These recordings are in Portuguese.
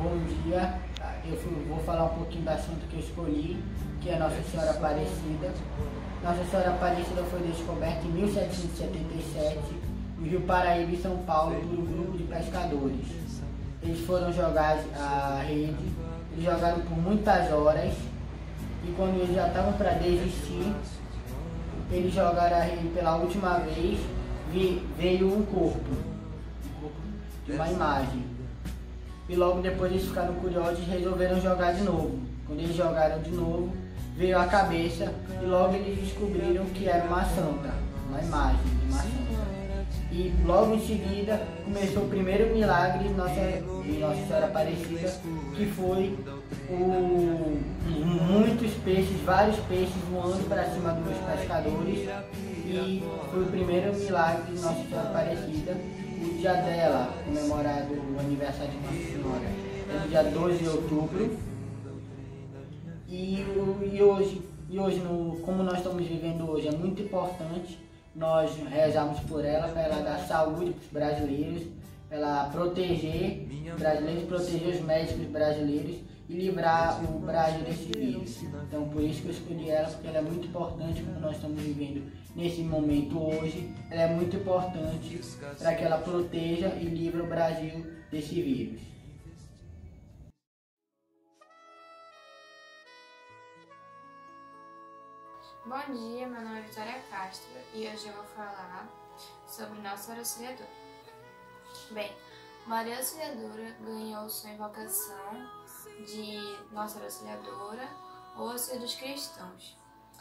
Bom dia, vou falar um pouquinho do assunto que eu escolhi, que é Nossa Senhora Aparecida. Nossa Senhora Aparecida foi descoberta em 1777 no Rio Paraíba, em São Paulo, por um grupo de pescadores. Eles foram jogar a rede, eles jogaram por muitas horas e quando eles já estavam para desistir, eles jogaram a rede pela última vez, veio um corpo de uma imagem. E logo depois eles ficaram curiosos e resolveram jogar de novo. Quando eles jogaram de novo, veio a cabeça e logo eles descobriram que era uma santa, uma imagem de uma santa. E logo em seguida começou o primeiro milagre de Nossa Senhora Aparecida, que foi muitos peixes, vários peixes voando para cima dos pescadores, e foi o primeiro milagre de Nossa Senhora Aparecida. O dia dela, comemorado o aniversário de Nossa Senhora, é no dia 12 de outubro. E hoje como nós estamos vivendo hoje, é muito importante nós rezarmos por ela, para ela dar saúde para os brasileiros, para ela proteger os brasileiros, proteger os médicos brasileiros e livrar o Brasil desse vírus. Então por isso que eu escolhi ela, porque ela é muito importante, como nós estamos vivendo nesse momento hoje, ela é muito importante para que ela proteja e livre o Brasil desse vírus. Bom dia, meu nome é Vitória Castro e hoje eu vou falar sobre Nossa Auxiliadora. Bem, Maria Auxiliadora ganhou sua invocação de Nossa Auxiliadora ou Auxílio dos Cristãos,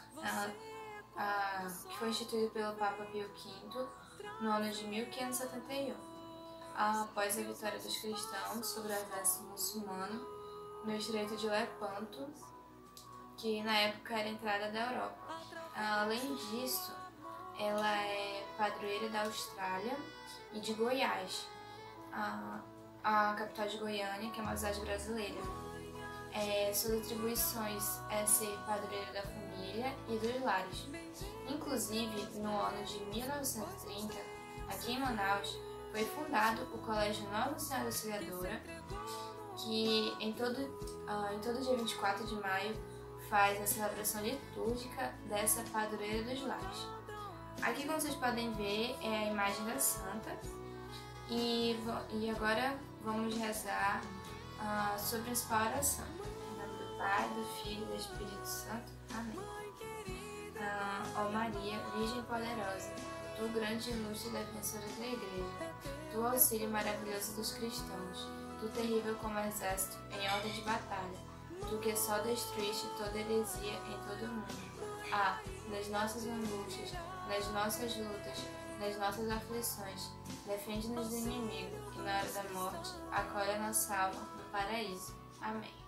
que foi instituído pelo Papa Pio V no ano de 1571, após a vitória dos cristãos sobre o exército muçulmano no Estreito de Lepanto, que na época era a entrada da Europa. Além disso, ela é padroeira da Austrália e de Goiás, a capital de Goiânia, que é uma cidade brasileira. Suas atribuições é ser padroeira da família e dos lares. Inclusive, no ano de 1930, aqui em Manaus, foi fundado o Colégio Nossa Senhora Auxiliadora, que em todo dia 24 de maio faz a celebração litúrgica dessa padroeira dos lares. Aqui, como vocês podem ver, é a imagem da santa. E agora vamos rezar sobre a principal oração. Em nome do Pai, do Filho e do Espírito Santo. Amém. Ó Maria, Virgem poderosa, tu grande e ilustre defensora da Igreja, tu auxílio maravilhoso dos cristãos, tu terrível como exército em ordem de batalha, tu que só destruíste toda heresia em todo o mundo. Nas nossas angústias, nas nossas lutas, nas nossas aflições, defende-nos do inimigo e na hora da morte, acolhe a nossa alma no paraíso. Amém.